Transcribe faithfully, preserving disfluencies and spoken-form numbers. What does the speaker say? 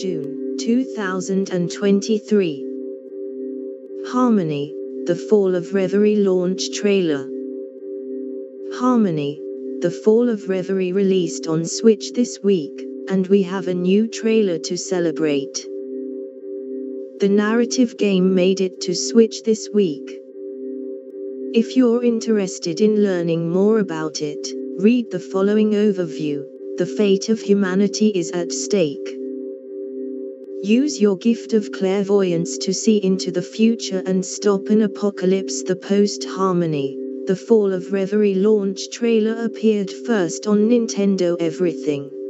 June two thousand twenty-three. Harmony, the Fall of Reverie launch trailer. Harmony, the Fall of Reverie released on Switch this week, and we have a new trailer to celebrate. The narrative game made it to Switch this week. If you're interested in learning more about it, read the following overview. The fate of humanity is at stake. Use your gift of clairvoyance to see into the future and stop an apocalypse. The post-Harmony, the Fall of Reverie launch trailer appeared first on Nintendo Everything.